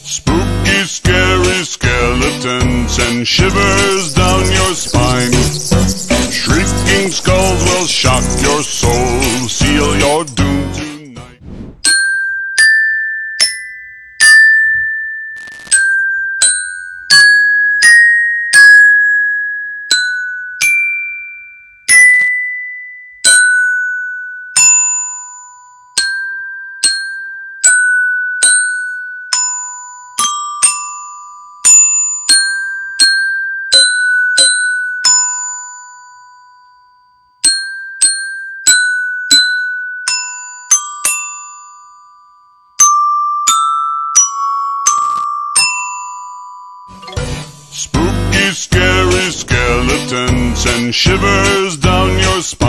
Spooky, scary skeletons and shivers down your spine. Shrieking skulls will shock your soul, seal your doom tonight. Spooky, scary skeletons and shivers down your spine.